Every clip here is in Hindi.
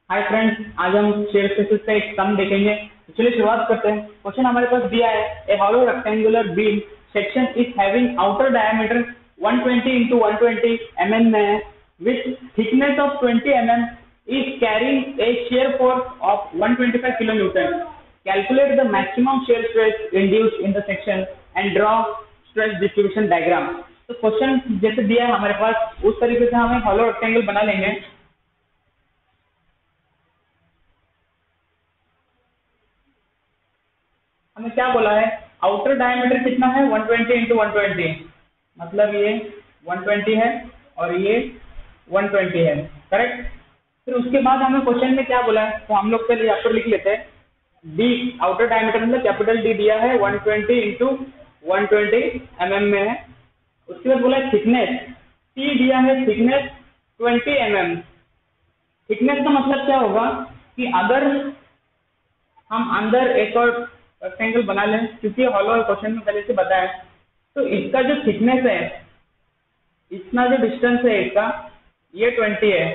हाय फ्रेंड्स, आज हम शेयर स्पेसेस का एक सम देखेंगे। तो चलिए शुरुआत करते हैं। क्वेश्चन हमारे पास दिया है, a hollow rectangular beam section is having outer diameter 120 into 120 mm में है, with thickness of 20 mm, is carrying a shear force of 125 kN। Calculate the maximum shear stress induced in the section and draw stress distribution diagram. तो क्वेश्चन जैसे दिया है हमारे पास, उस तरीके से हम एक हॉलो रेक्टेंगल बना लेंगे। हमें क्या बोला है, आउटर डायमीटर कितना है 120 into 120, मतलब ये 120 है और ये 120 है, करेक्ट। फिर उसके बाद हमें क्वेश्चन में क्या बोला है, तो हम लोग पहले यहाँ पर लिख लेते हैं। डी आउटर डायमीटर मतलब कैपिटल डी दिया है 120 into 120 mm में है। उसके बाद बोला है थिकनेस, टी दिया है थिकनेस 20 mm। थिकनेस का मतलब क्या होगा कि अगर हम अंदर एक और रेक्टेंगल बना लें, क्योंकि हॉलो क्वेश्चन में पहले से बताया, तो इसका जो थिकनेस है, इतना जो डिस्टेंस है इसका, ये 20 है।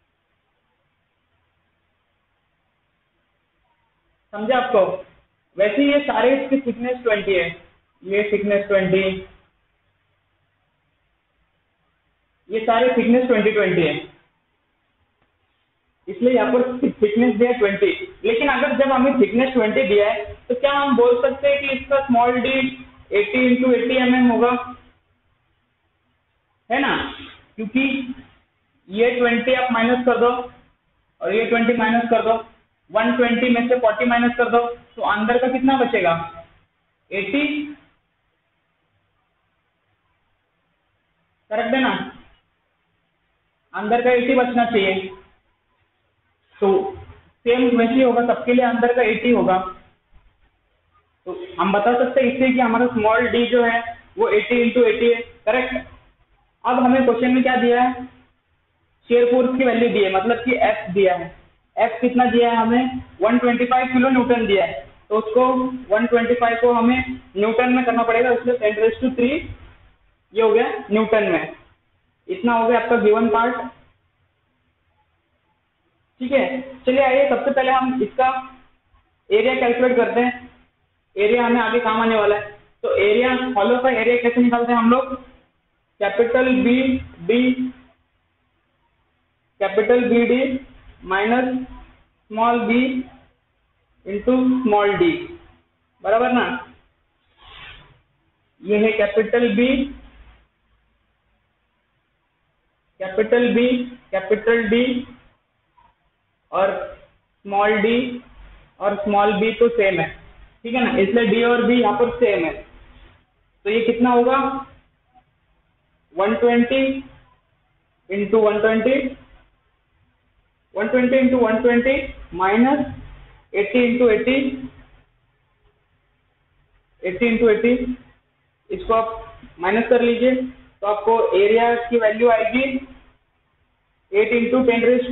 समझे आपको? वैसे ये सारे इसकी थिकनेस 20 है, ये थिकनेस 20, ये सारे थिकनेस 20 है, इसलिए यहाँ पर थिकनेस दिया 20। लेकिन अगर जब हमें थिकनेस 20 दिया है, तो क्या हम बोल सकते हैं कि इसका स्मॉल डी 80 into 80 mm होगा, है ना? क्योंकि ये 20 आप माइनस कर दो और ये 20 माइनस कर दो, 120 में से 40 माइनस कर दो, तो अंदर का कितना बचेगा? 80, करेक्ट है ना? अंदर का 80 बचना चाहिए। तो सेम वैसे होगा सबके लिए, अंदर का 80 होगा। तो हम बता सकते हैं इससे कि हमारा स्मॉल डी जो है वो 80 into 80 है, करेक्ट। अब हमें क्वेश्चन में क्या दिया है, शेयर फोर्स की वैल्यू दी है, मतलब कि एफ दिया है। एफ कितना दिया है हमें? 125 किलो दिया है। तो उसको 125 को हमें न्यूटन में करना पड़ेगा, इसलिए 10⁻³ ये हो गया न्यूटन में। इतना हो गया आपका गिवन पार्ट, ठीक है। चलिए आइए सबसे पहले हम इसका एरिया कैलकुलेट करते हैं। एरिया हमें आगे काम आने वाला है। तो एरिया, हॉलो का एरिया कैसे निकालते हैं हम लोग? Capital B D minus small B into small D, बराबर ना? ये है कैपिटल बी, कैपिटल डी और स्मॉल बी तो सेम है, ठीक है ना, इसलिए डी और बी यहाँ पर सेम है। तो ये कितना होगा? 120 into 120 माइनस 80 into 80, इसको आप माइनस कर लीजिए, तो आपको एरिया की वैल्यू आएगी 8 into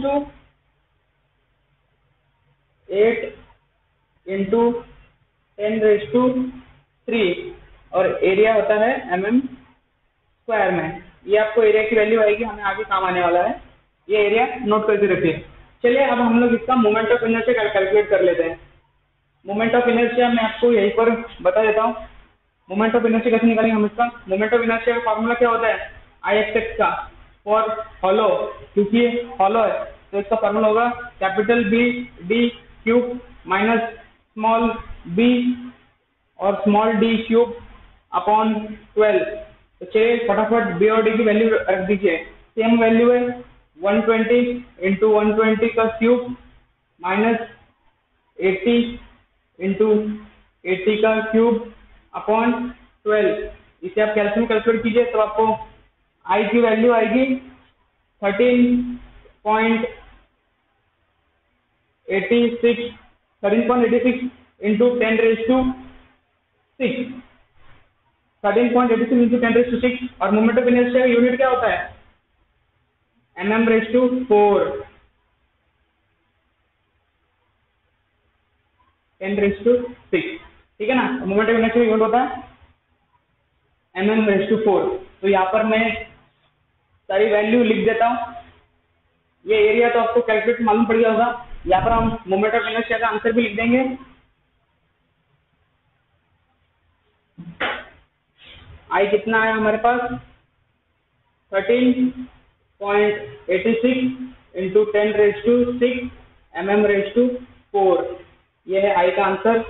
10⁻³ और एरिया होता है mm² में। ये आपको एरिया की वैल्यू आएगी, हमें आगे काम आने वाला है। ये एरिया नोट करके रखिए। चलिए अब हम लोग इसका मोमेंट ऑफ इनर्शिया कैलकुलेट कर लेते हैं। मोमेंट ऑफ इनर्शिया मैं आपको यहीं पर बता देता हूँ। मोमेंट ऑफ इनर्शिया कैसे निकालेंगे हम इसका? मोमेंट ऑफ इनर्शिया का फॉर्मूला क्या होता है? IXX का, फॉर हॉलो, क्योंकि हॉलो है तो इसका फॉर्मूला होगा capital B D cube minus small B और स्मॉल डी क्यूब अपॉन 12। तो चलिए फटाफट बी और डी की वैल्यू रख दीजिए। सेम वैल्यू है 120 into 120 का क्यूब माइनस 80 into 80 का क्यूब अपॉन 12। इसे आप कैलकुलेट कीजिए तो आपको आई की वैल्यू आएगी 13.86 into 10⁻⁶, 13.86 into 10⁻⁶। और मोमेंट ऑफ इनर्शिया का यूनिट क्या होता है? mm⁴, 10⁻⁶, ठीक है ना। मोमेंट ऑफ इनर्शिया यूनिट होता है mm⁴। तो यहाँ पर मैं सारी वैल्यू लिख देता हूँ। ये एरिया तो आपको कैलकुलेट मालूम पड़ गया होगा, यहाँ पर हम मोमेंट ऑफ इनर्शिया का आंसर भी लिख देंगे। आई कितना है हमारे पास 13.86 इंटू 10⁶ mm⁴ ये है आई का आंसर।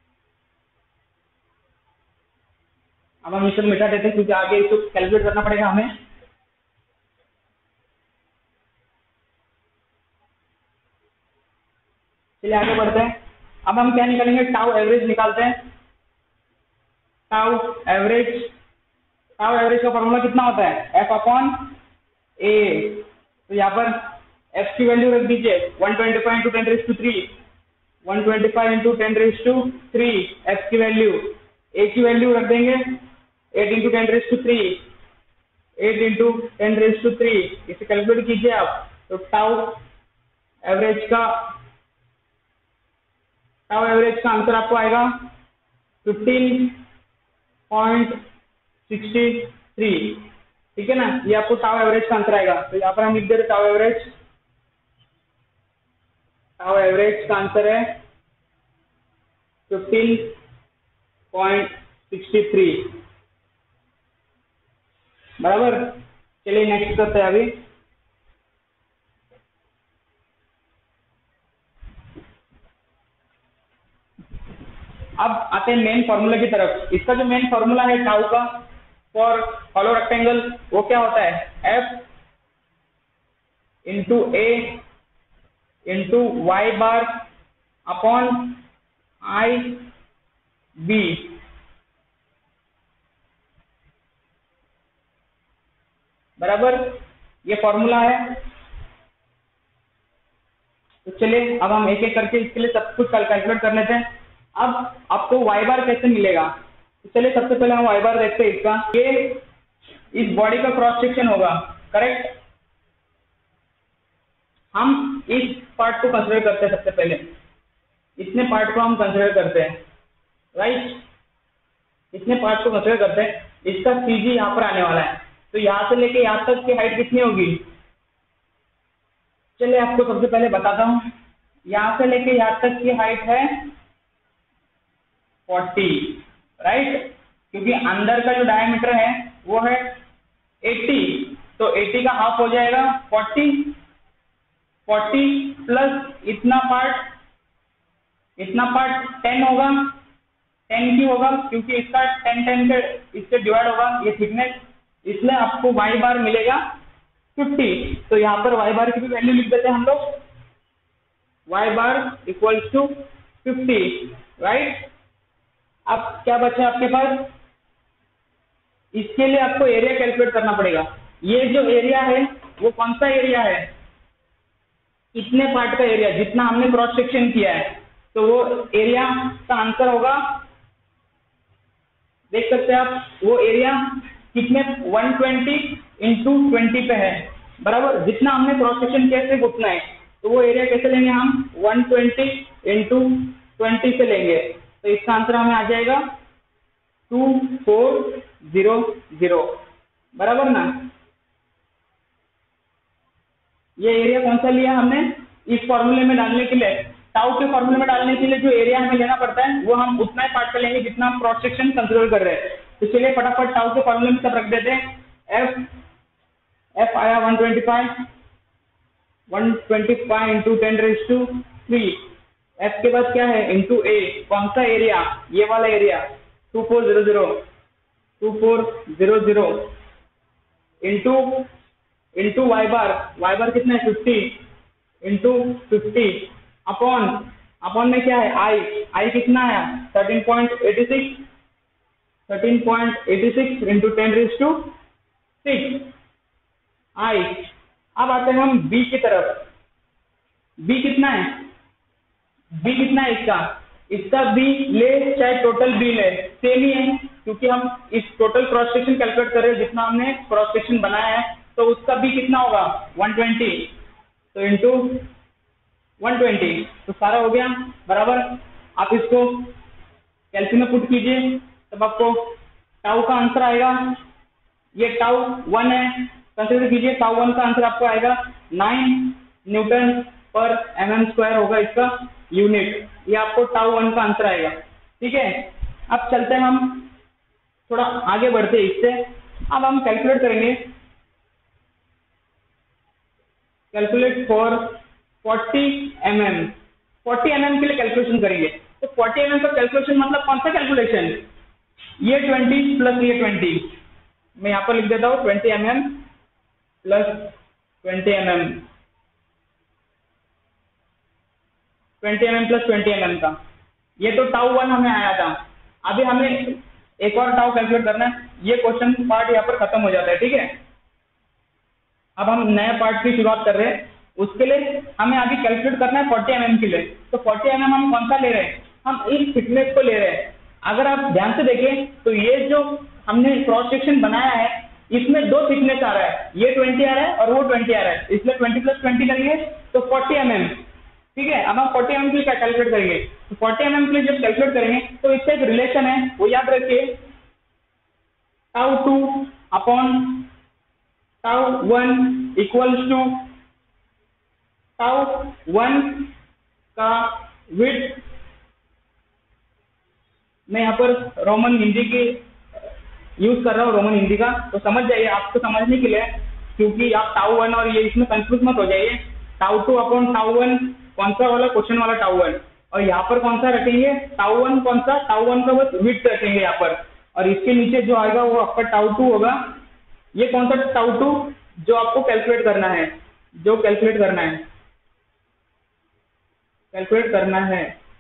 अब हम इसे मिटा देते हैं क्योंकि आगे इसको कैलकुलेट करना पड़ेगा हमें। चलिए आगे बढ़ते हैं। अब हम क्या निकालेंगे, टाउ एवरेज निकालते हैं। टाउ एवरेज का फॉर्मूला कितना होता है, एफ अपॉन ए। तो यहाँ पर एफ की वैल्यू रख दीजिए 125 इंटू 10⁵, 125 इंटू 10⁵। एफ की वैल्यू, ए की वैल्यू रख देंगे 8 इंटू 10⁵, 8 इंटू 10⁵। इसे कैलकुलेट कीजिए आप, तो टाउ एवरेज का आंसर आपको आएगा 15.63। ठीक है ना, ये आपको टाउ एवरेज का आंसर आएगा। तो यहाँ पर हम लिख दे रहे टाउ एवरेज का आंसर है 15.63 बराबर। चलिए नेक्स्ट करते हैं अभी। अब आते हैं मेन फॉर्मूला की तरफ। इसका जो मेन फॉर्मूला है टाउ का फॉर हॉलो रेक्टेंगल, वो क्या होता है, F into A into Y bar upon I B. बराबर, ये फॉर्मूला है। तो चलिए अब हम एक एक करके इसके लिए सब कुछ कैलकुलेट कर लेते हैं। अब आपको वाई बार कैसे मिलेगा, तो चलिए सबसे पहले हम वाई बार देखते हैं इसका। ये इस बॉडी का क्रॉस सेक्शन होगा, करेक्ट। हम इस पार्ट को कंसीडर करते हैं, सबसे पहले इतने पार्ट को हम कंसीडर करते हैं, राइट। इतने पार्ट को कंसीडर करते हैं। इसका सीजी यहाँ पर आने वाला है, तो यहाँ से लेके यहाँ तक की हाइट कितनी होगी, चलिए आपको सबसे पहले बताता हूँ। यहाँ से लेके यहाँ तक की हाइट है 40, राइट, क्योंकि अंदर का जो डायमीटर है वो है 80, तो 80 का हाफ हो जाएगा 40 प्लस इतना पार्ट 10 होगा। 10 क्यों होगा, क्योंकि इसका 10 के इससे डिवाइड होगा ये थिकनेस, इसलिए आपको वाई बार मिलेगा 50। तो यहाँ पर वाई बार की भी वैल्यू लिख देते हैं हम लोग, Y bar equals to 50, right. अब क्या बचा आपके पास, इसके लिए आपको एरिया कैलकुलेट करना पड़ेगा। ये जो एरिया है वो कौन सा एरिया है, इतने पार्ट का एरिया जितना हमने क्रॉस सेक्शन किया है, तो वो एरिया का आंसर होगा, देख सकते हैं आप, वो एरिया कितने 120 इंटू 20 पे है, बराबर। जितना हमने क्रॉस सेक्शन किया सिर्फ उतना है, तो वो एरिया कैसे लेंगे हम, 120 इंटू 20 से लेंगे। तो इसका आंसर हमें आ जाएगा 2400, बराबर ना। ये एरिया कौन सा लिया हमने, इस फॉर्मूले में डालने के लिए, टाउ के फॉर्मूले में डालने के लिए जो एरिया हमें लेना पड़ता है वो हम उतना ही पार्ट पे लेंगे जितना हम क्रॉस सेक्शन कंसीडर कर रहे हैं। तो चलिए फटाफट टाउ के फॉर्मूले में सब रख देते हैं। एफ आया 125 इंटू 10⁵। एफ के बाद क्या है, इंटू ए, कौन सा एरिया, ये वाला एरिया 2400 इंटू वाई बार कितना है 50 इंटू 50 अपॉन में क्या है आई कितना है 13.86 इंटू 10⁶ आई। अब आते हैं हम बी की तरफ। बी कितना है इसका बी ले चाहे टोटल बी ले, सेम ही है, क्योंकि हम इस टोटल क्रॉस सेक्शन कैलकुलेट कर रहे हैं जितना हमने क्रॉस सेक्शन बनाया है, तो उसका बी कितना होगा 120, तो इंटू 120, तो सारा हो गया, बराबर। आप इसको कैलकुलेटर में पुट कीजिए, तब आपको टाउ का आंसर आएगा, ये टाउ 1 है, कंसीडर कीजिए, टाउ 1 का आंसर आपको आएगा 9 न्यूटन पर mm² होगा इसका यूनिट। ये आपको टाउ 1 का आंसर आएगा। ठीक है, अब चलते हैं हम थोड़ा आगे बढ़ते हैं इससे। अब हम कैलकुलेट करेंगे, कैलकुलेट फॉर 40 mm। 40 mm के लिए कैलकुलेशन करेंगे। तो 40 mm का कैलकुलेशन मतलब कौन सा कैलकुलेशन? ये 20 प्लस ये 20, मैं यहाँ पर लिख देता हूँ 20 mm plus 20 mm, 20 mm plus 20 mm का। ये तो टाउ 1 हमें आया था। अभी हमें एक और टाउ कैलकुलेट करना है। ये क्वेश्चन पार्ट यहाँ पर खत्म हो जाता है। ठीक है, अब हम नए पार्ट की शुरुआत कर रहे हैं। उसके लिए हमें अभी कैलकुलेट करना है 40 mm के लिए। तो 40 mm हम कौन सा ले रहे हैं? हम इस थिकनेस को ले रहे हैं। अगर आप ध्यान से देखें तो ये जो हमने क्रॉस सेक्शन बनाया है इसमें 2 थिकनेस आ रहा है, ये 20 आ रहा है और वो 20 आ रहा है, इसलिए 20 प्लस 20 करेंगे तो 40 mm। ठीक है, अब हम 40 mm के लिए क्या कैलकुलेट करेंगे? तो 40 mm के लिए जब कैलकुलेट करेंगे तो इससे एक रिलेशन है, वो याद रखिए, tau 2 upon tau 1 equals to tau 1 का विड्थ। मैं यहाँ पर रोमन हिंदी की यूज कर रहा हूँ, रोमन हिंदी का, तो समझ जाइए आपको समझने के लिए, क्योंकि आप टाउ 1 और ये इसमें कंफ्यूज मत हो जाइए। टाउ 2 अपॉन टाउ 1 कौन सा वाला? क्वेश्चन वाला टाउ 1। और यहाँ पर कौन सा रखेंगे? टाउ 1 कौन सा? टाउ 1 का बस विड्थ रखेंगे यहाँ पर, और इसके नीचे जो आएगा वो आपका टाउ 2 होगा। ये कौन सा टाउ 2? जो आपको कैलकुलेट करना है, जो कैलकुलेट करना है, कैलकुलेट करना है।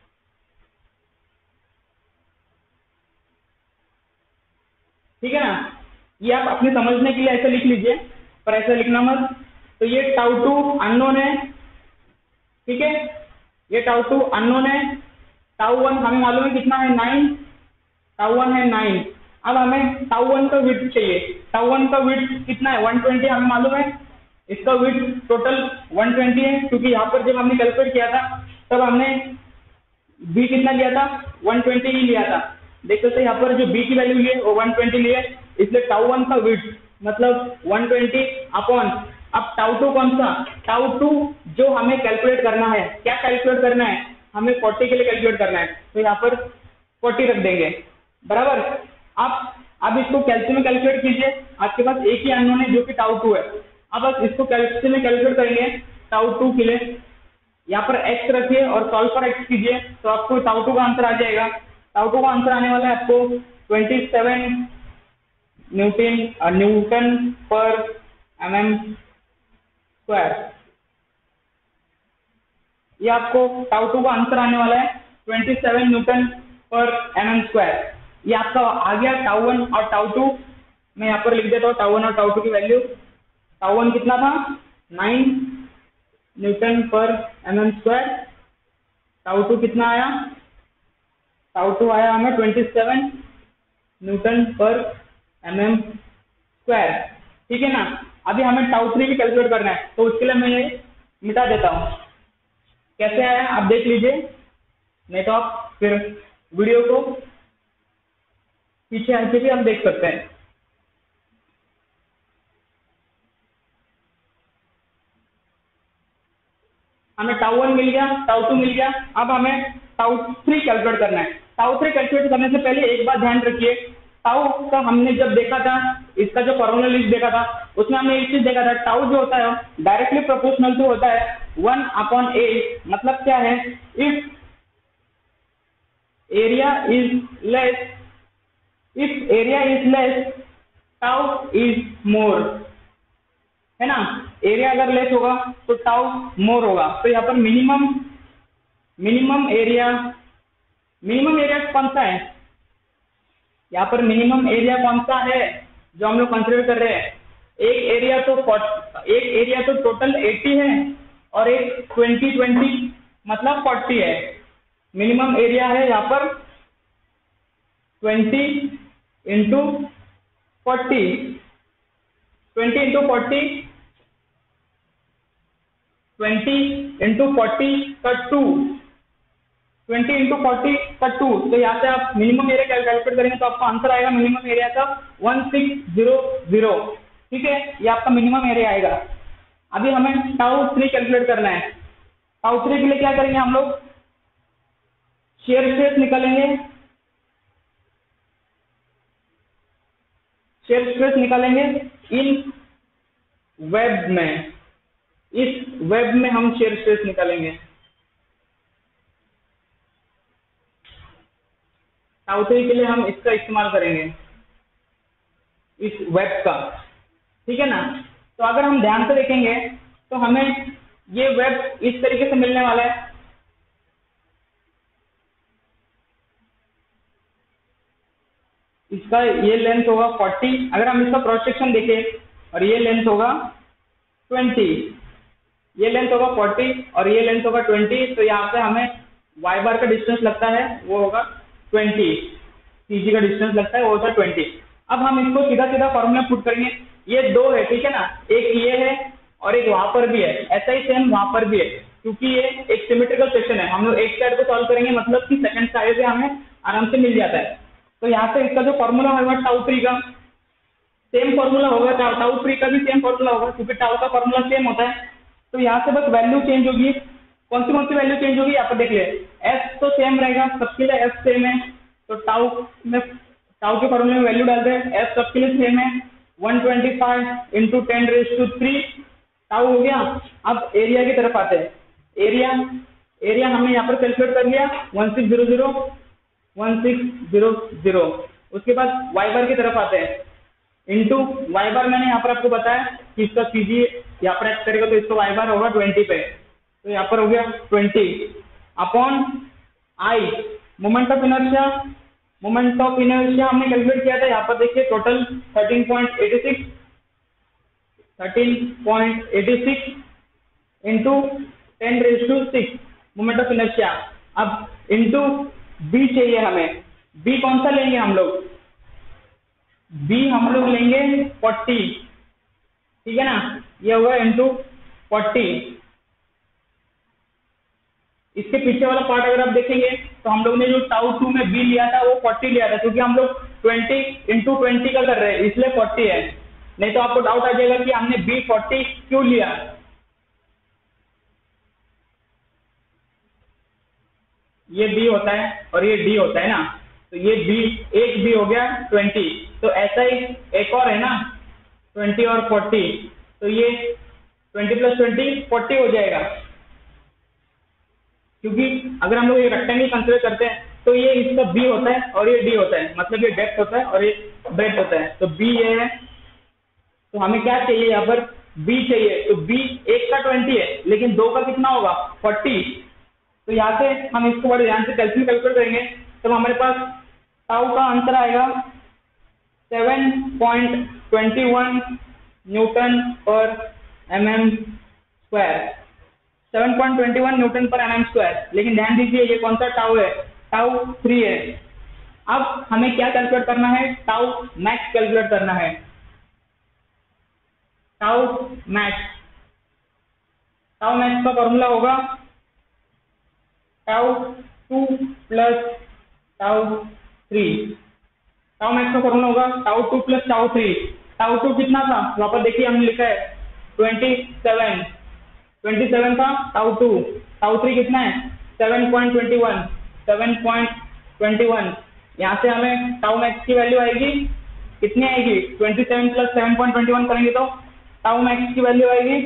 ठीक है ना, ये आप अपने समझने के लिए ऐसे लिख लीजिए, पर ऐसे लिखना मत। तो ये टाउ 2 अननोन है। ठीक है, ये टाउ 2 अननोन है। टाउ 1 हमें मालूम है कितना है? 9। टाउ 1 है 9। अब हमें टाउ 1 का विड्थ चाहिए। टाउ 1 का विड्थ कितना है? 120 हमें मालूम है। इसका विड्थ टोटल 120 है, क्योंकि यहाँ पर जब हमने कैलकुलेट किया था तब हमने बी कितना लिया था? 120 ही लिया था। देख सकते हैं यहाँ पर जो बी की वैल्यू है वो 120 ली है, इसलिए टाउ 1 का विड्थ मतलब 120 अपॉन, अब टाउ 2 कौन सा? टाउ 2 जो हमें कैलकुलेट करना है, क्या कैलकुलेट करना है? हमें 40 के लिए कैलकुलेट करना है, तो यहाँ पर 40 रख देंगे, बराबर। अब इसको कैल्सी में कैलकुलेट कीजिए। आपके पास एक ही अननोन है जो कि टाउ 2 है। अब बस इसको कैल्सी में कैलकुलेट करेंगे टाउ 2 के लिए। यहाँ पर x रखिए और सॉल्व पर x कीजिए, तो आपको टाउ 2 का आंसर आ जाएगा। टाउ 2 का आंसर आने वाला है आपको 27 न्यूटन पर mm²। ये आपको टाउ 2 का आंसर आने वाला है 27 न्यूटन पर mm²। ये आपका आ गया टाउ 1 और टाउ 2। मैं यहाँ पर लिख देता हूँ टाउ 1 और टाउ 2 की वैल्यू। टाउ 1 कितना था? 9 न्यूटन पर mm²। टाउ 2 कितना आया? टाउ 2 आया हमें 27 न्यूटन पर mm²। ठीक है ना, अभी हमें टाउ 3 भी कैलकुलेट करना है, तो उसके लिए मैं ये मिटा देता हूँ। कैसे आया आप देख लीजिए, नहीं तो आप फिर वीडियो को पीछे आके भी हम देख सकते हैं। हमें टाउ 1 मिल गया, टाउ 2 मिल गया। अब हमें टाउ 3 कैलकुलेट करना है। टाउ 3 कैलकुलेट करने से पहले एक बात ध्यान रखिए, टाउ का हमने जब देखा था, इसका जो फॉर्मूला लिस्ट देखा था, उसमें हमने एक चीज देखा था, टाउ जो होता है डायरेक्टली प्रोपोर्शनल टू होता है 1/a। मतलब क्या है? If area is less tau is more, है ना। एरिया अगर लेस होगा तो टाउ मोर होगा। तो यहाँ पर मिनिमम एरिया कौन सा है? यहाँ पर मिनिमम एरिया कौन सा है जो हम लोग कंसिडर कर रहे हैं? एक एरिया तो टोटल 80 है और एक 20 मतलब 40 है। मिनिमम एरिया है यहाँ पर 20 इंटू 40, 20 इंटू 40 का 2, 20 इंटू 40 का 2। तो यहाँ से आप मिनिमम एरिया कैलकुलेट करेंगे तो आपका आंसर आएगा मिनिमम एरिया का 1600। ठीक है, ये आपका मिनिमम एरिया आएगा। अभी हमें टाउ 3 कैलकुलेट करना है। टाउ 3 के लिए क्या करेंगे हम लोग, शेयर स्ट्रेस निकालेंगे, शेयर स्ट्रेस निकालेंगे इन वेब में, इस वेब में हम शेयर स्ट्रेस निकालेंगे टाउ 3 के लिए हम इसका इस्तेमाल करेंगे, इस वेब का, ठीक है ना। तो अगर हम ध्यान से देखेंगे तो हमें ये वेब इस तरीके से मिलने वाला है, इसका ये लेंथ होगा 40, अगर हम इसका क्रॉस सेक्शन देखें, और ये लेंथ होगा 20, ये लेंथ होगा 40 और ये लेंथ होगा 20, तो यहाँ से हमें y बार का डिस्टेंस लगता है वो होगा 20, CG का डिस्टेंस लगता है वो होता है 20। अब हम इसको सीधा सीधा फॉर्मूला पुट करेंगे, ये दो है, ठीक है ना, एक ये है और एक वहां पर भी है, ऐसा ही सेम वहां पर भी है, क्योंकि ये एक सिमेट्रिकल सेक्शन है, हम लोग एक साइड को सॉल्व करेंगे मतलब कि सेकंड साइड से हमें आराम से मिल जाता है। तो यहाँ से इसका जो फॉर्मूला होगा टाउ 3 का सेम फॉर्मूला होगा, टाउ 3 का भी सेम फॉर्मूला होगा, क्योंकि टाउ का फॉर्मूला सेम होता है। तो यहाँ से बस वैल्यू चेंज होगी, कौन सी वैल्यू चेंज होगी यहाँ पर देखिए, एस तो सेम रहेगा, सबके लिए एस सेम है, तो टाउ के फॉर्मूले में वैल्यू डाल दें, एस सबके लिए सेम है, 125 इंटू 10⁻³ टाउ हो गया। अब एरिया की तरफ आते हैं, एरिया हमने यहाँ पर कैलकुलेट कर लिया 1600, उसके बाद वाई बार की तरफ आते हैं, इंटू वाई बार मैंने यहाँ पर आपको बताया कि इसका सीजी यहाँ पर एक्ट करेगा तो इसका वाई बार होगा 20 पे, तो यहाँ पर हो गया 20 upon I, moment of inertia हमने कैलकुलेट किया था, यहाँ पर देखिए total 13.86 into 10⁻⁶ moment of inertia. अब इंटू बी चाहिए हमें, बी कौन सा लेंगे हम लोग, बी हम लोग लेंगे 40, ठीक है ना, ये होगा इंटू 40। इसके पीछे वाला पार्ट अगर आप देखेंगे तो हम लोग ने जो टाउ 2 में बी लिया था वो 40 लिया था, क्योंकि हम लोग 20 इंटू 20 का कर रहे हैं इसलिए 40 है, नहीं तो आपको डाउट आ जाएगा कि हमने बी 40 क्यों लिया। ये बी होता है और ये डी होता है ना, तो ये बी, एक बी हो गया 20, तो ऐसा ही एक और है ना 20 और 40, तो ये 20 + 20 40 हो जाएगा, क्योंकि अगर हम लोग ये रेक्टेंगल कंसीडर करते हैं तो ये इसका बी होता है और ये डी होता है, मतलब ये डेप्थ होता है और ये ब्रेड्थ होता है, तो बी ये है, तो हमें क्या चाहिए यहाँ पर बी चाहिए, तो बी एक का 20 है लेकिन दो का कितना होगा 40, तो यहाँ से हम इसको बड़े ध्यान से कैलकुलेट करेंगे, तो हमारे पास टाउ का आंसर आएगा 7.21 न्यूटन पर mm², 7.21 न्यूटन पर mm²। लेकिन ध्यान दीजिए ये कौन सा टाउ है, टाउ 3 है। अब हमें क्या कैलकुलेट करना है, टाउ मैक्स कैलकुलेट करना है, टाउ मैक्स का फॉर्मूला होगा टाउ 2 + टाउ 3, टाउ मैक्स का फॉर्मूला होगा टाउ 2 + टाउ 3। टाउ 2 कितना था, वहां पर देखिए हमने लिखा है 27 था टाउ 2, टाउ 3 कितना है 7.21, यहाँ से हमें टाउ मैक्स की वैल्यू आएगी, कितनी आएगी 27 + 7.21 करेंगे तो टाउ मैक्स की वैल्यू आएगी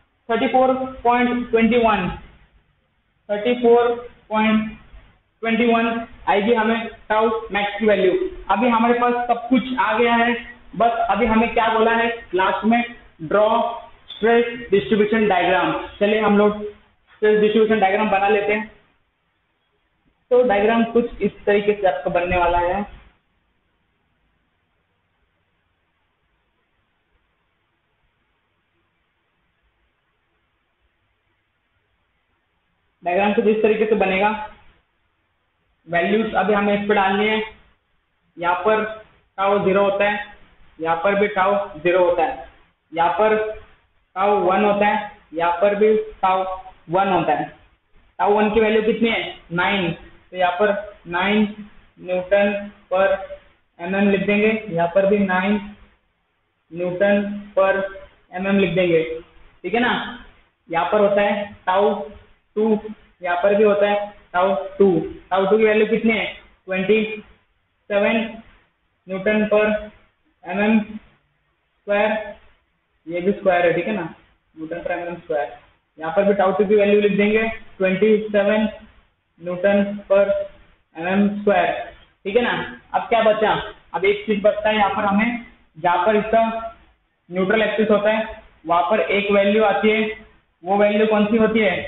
34.21 आएगी हमें टाउ मैक्स की वैल्यू। अभी हमारे पास सब कुछ आ गया है, बस अभी हमें क्या बोला है लास्ट में, ड्रॉ स्ट्रेस डिस्ट्रीब्यूशन डायग्राम। चलिए हम लोग स्ट्रेस डिस्ट्रीब्यूशन डायग्राम बना लेते हैं। तो डायग्राम कुछ इस तरीके से आपका बनने वाला है। डायग्राम कुछ इस तरीके से बनेगा। वैल्यूज अभी हमें इस पर डालनी है। यहाँ पर टाउ 0 होता है, यहाँ पर भी टाउ 0 होता है, यहाँ पर टाउ 1 होता है, यहाँ पर भी टाउ 1 होता है। टाउ 1 की वैल्यू कितनी है 9, तो यहाँ पर 9 न्यूटन पर mm लिख देंगे, यहाँ पर भी 9 न्यूटन पर mm लिख देंगे, ठीक है ना। यहाँ पर होता है टाउ 2, यहाँ पर भी होता है टाउ टू की वैल्यू कितनी है 27 न्यूटन पर mm स्क्वायर, ये भी स्क्वायर है ठीक है ना, न्यूटन पर mm स्क्वायर। यहाँ पर भी टाउ2 की वैल्यू लिख देंगे 27 न्यूटन पर mm स्क्वायर, ठीक है ना। अब क्या बचा, अब एक चीज बचता है यहाँ पर हमें, जहाँ पर इसका न्यूट्रल एक्सिस होता है वहां पर एक वैल्यू आती है, वो वैल्यू कौन सी होती है,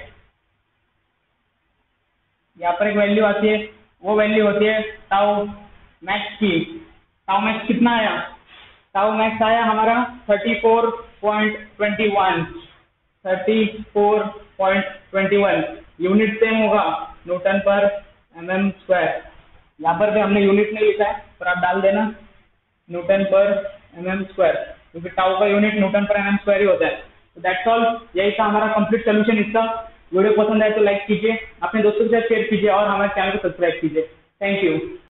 यहाँ पर एक वैल्यू आती है, वो वैल्यू होती है टाउ मैक्स की। टाउ मैक्स कितना आया, टाउ मैक्स आया हमारा 34.21 यूनिट सेम होगा न्यूटन पर mm स्क्वायर। यहाँ पर भी हमने यूनिट नहीं लिखा है पर आप डाल देना न्यूटन पर mm स्क्वायर, क्योंकि टाउ का यूनिट न्यूटन पर mm स्क्वायर ही होता है। तो दैट्स ऑल, यही था हमारा कंप्लीट सोल्यूशन इसका। वीडियो पसंद आए तो लाइक कीजिए, अपने दोस्तों के साथ शेयर कीजिए और हमारे चैनल को सब्सक्राइब कीजिए। Thank you.